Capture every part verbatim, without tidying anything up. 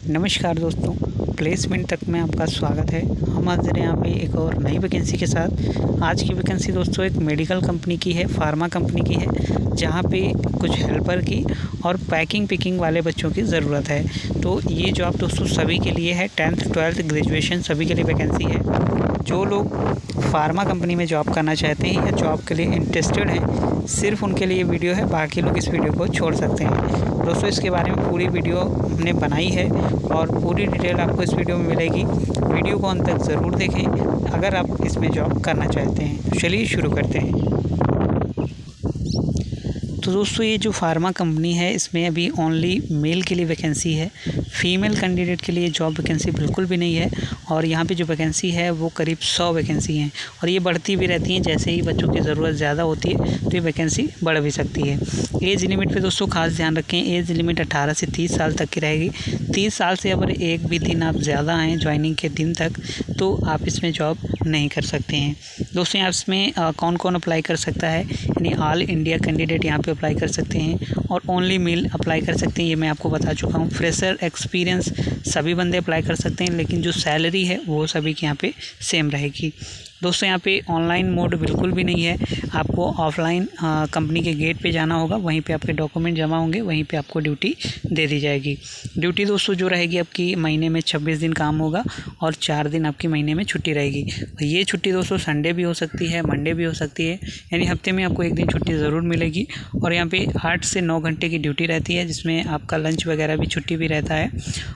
नमस्कार दोस्तों, प्लेसमेंट तक में आपका स्वागत है। हम हाजिर हैं यहाँ पे एक और नई वैकेंसी के साथ। आज की वैकेंसी दोस्तों एक मेडिकल कंपनी की है, फार्मा कंपनी की है, जहाँ पे कुछ हेल्पर की और पैकिंग पिकिंग वाले बच्चों की ज़रूरत है। तो ये जॉब दोस्तों सभी के लिए है, टेंथ ट्वेल्थ ग्रेजुएशन सभी के लिए वैकेंसी है। जो लोग फार्मा कंपनी में जॉब करना चाहते हैं या जॉब के लिए इंटरेस्टेड हैं, सिर्फ उनके लिए वीडियो है, बाकी लोग इस वीडियो को छोड़ सकते हैं। दोस्तों इसके बारे में पूरी वीडियो हमने बनाई है और पूरी डिटेल आपको इस वीडियो में मिलेगी। वीडियो को अंत तक ज़रूर देखें अगर आप इसमें जॉब करना चाहते हैं। तो चलिए शुरू करते हैं। तो दोस्तों ये जो फार्मा कंपनी है, इसमें अभी ओनली मेल के लिए वैकेंसी है, फीमेल कैंडिडेट के लिए जॉब वैकेंसी बिल्कुल भी नहीं है। और यहाँ पे जो वैकेंसी है वो करीब सौ वैकेंसी हैं और ये बढ़ती भी रहती हैं। जैसे ही बच्चों की ज़रूरत ज़्यादा होती है तो ये वैकेंसी बढ़ भी सकती है। एज लिमिट पे दोस्तों खास ध्यान रखें, एज लिमिट अठारह से तीस साल तक की रहेगी। तीस साल से अगर एक भी दिन आप ज़्यादा हैं ज्वाइनिंग के दिन तक, तो आप इसमें जॉब नहीं कर सकते हैं। दोस्तों यहाँ इसमें कौन कौन अप्लाई कर सकता है, यानी ऑल इंडिया कैंडिडेट यहाँ पे अप्लाई कर सकते हैं और ओनली मेल अप्लाई कर सकते हैं। ये मैं आपको बता चुका हूँ। फ्रेशर एक्सपीरियंस सभी बंदे अप्लाई कर सकते हैं, लेकिन जो सैलरी है वो सभी के यहाँ पे सेम रहेगी। दोस्तों यहाँ पे ऑनलाइन मोड बिल्कुल भी नहीं है, आपको ऑफलाइन कंपनी के गेट पे जाना होगा, वहीं पे आपके डॉक्यूमेंट जमा होंगे, वहीं पे आपको ड्यूटी दे दी जाएगी। ड्यूटी दोस्तों जो रहेगी आपकी महीने में छब्बीस दिन काम होगा और चार दिन आपकी महीने में छुट्टी रहेगी। ये छुट्टी दोस्तों संडे भी हो सकती है, मंडे भी हो सकती है, यानी हफ्ते में आपको एक दिन छुट्टी ज़रूर मिलेगी। और यहाँ पे आठ से नौ घंटे की ड्यूटी रहती है, जिसमें आपका लंच वगैरह भी छुट्टी भी रहता है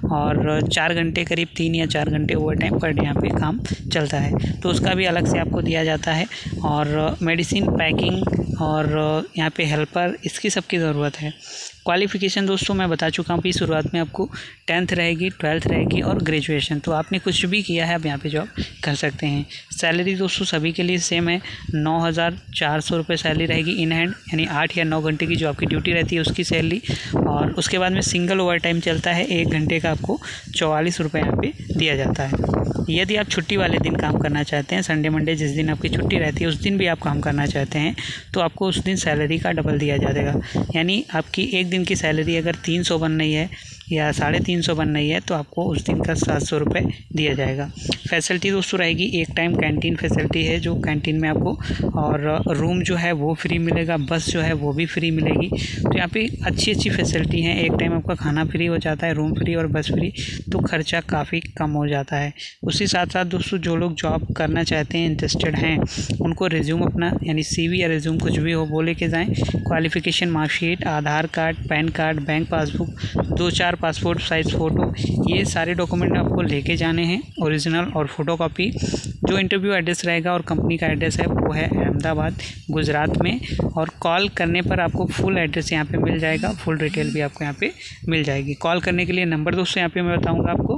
और चार घंटे करीब तीन या चार घंटे ओवर टाइम पर डे यहाँ पे काम चलता है, तो उसका भी अलग से आपको दिया जाता है। और मेडिसिन पैकिंग और यहाँ पे हेल्पर, इसकी सबकी ज़रूरत है। क्वालिफ़िकेशन दोस्तों मैं बता चुका हूँ कि शुरुआत में आपको टेंथ रहेगी, ट्वेल्थ रहेगी और ग्रेजुएशन, तो आपने कुछ भी किया है आप यहाँ पे जॉब कर सकते हैं। सैलरी दोस्तों सभी के लिए सेम है, नौ हज़ार चार सौ रुपये सैलरी रहेगी इन हैंड, यानी आठ या नौ घंटे की जो आपकी ड्यूटी रहती है उसकी सैलरी। और उसके बाद में सिंगल ओवर टाइम चलता है, एक घंटे का आपको चौवालीस रुपये यहाँ पे दिया जाता है। यदि आप छुट्टी वाले दिन काम करना चाहते हैं, संडे मंडे जिस दिन आपकी छुट्टी रहती है उस दिन भी आप काम करना चाहते हैं, तो आपको उस दिन सैलरी का डबल दिया जाएगा। यानी आपकी एक दिन की सैलरी अगर तीन सौ बन रही है या साढ़े तीन सौ बन रही है, तो आपको उस दिन का सात सौ रुपये दिया जाएगा। फैसिलिटी दोस्तों रहेगी, एक टाइम कैंटीन फैसिलिटी है, जो कैंटीन में आपको, और रूम जो है वो फ्री मिलेगा, बस जो है वो भी फ्री मिलेगी। तो यहाँ पे अच्छी अच्छी फैसिलिटी हैं। एक टाइम आपका खाना फ्री हो जाता है, रूम फ्री और बस फ्री, तो खर्चा काफ़ी कम हो जाता है। उसी साथ साथ दोस्तों जो लोग जॉब करना चाहते हैं, इंटरेस्टेड हैं, उनको रिज्यूम अपना, यानी सीवी या रिज्यूम कुछ भी हो वो लेके जाएँ। Qualification marksheet, Aadhaar card, PAN card, bank passbook, दो चार पासपोर्ट साइज़ फ़ोटो, ये सारे डॉक्यूमेंट आपको लेके जाने हैं, ओरिजिनल और फोटोकॉपी। जो इंटरव्यू एड्रेस रहेगा और कंपनी का एड्रेस है वो है अहमदाबाद गुजरात में, और कॉल करने पर आपको फुल एड्रेस यहाँ पे मिल जाएगा, फुल डिटेल भी आपको यहाँ पे मिल जाएगी। कॉल करने के लिए नंबर दोस्तों यहाँ पे मैं बताऊँगा आपको।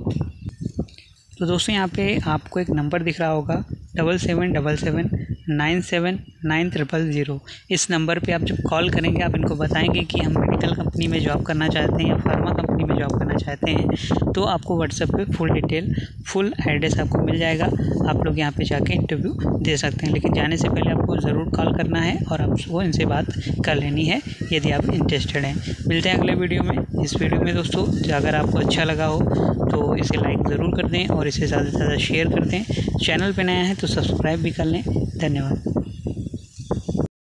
तो दोस्तों यहाँ पे आपको एक नंबर दिख रहा होगा, double seven double seven nine seven nine triple zero. इस नंबर पे आप जब कॉल करेंगे, आप इनको बताएंगे कि हम मेडिकल कंपनी में जॉब करना चाहते हैं या फार्मा कंपनी में जॉब करना चाहते हैं, तो आपको व्हाट्सएप पे फुल डिटेल, फुल एड्रेस आपको मिल जाएगा। आप लोग यहाँ पे जाके इंटरव्यू दे सकते हैं, लेकिन जाने से पहले आपको ज़रूर कॉल करना है और आपको इनसे बात कर लेनी है यदि आप इंटरेस्टेड हैं। मिलते हैं अगले वीडियो में। इस वीडियो में दोस्तों अगर आपको अच्छा लगा हो तो इसे लाइक ज़रूर कर दें और इसे ज़्यादा से ज़्यादा शेयर कर दें। चैनल पर नया है तो सब्सक्राइब भी कर लें। धन्यवाद।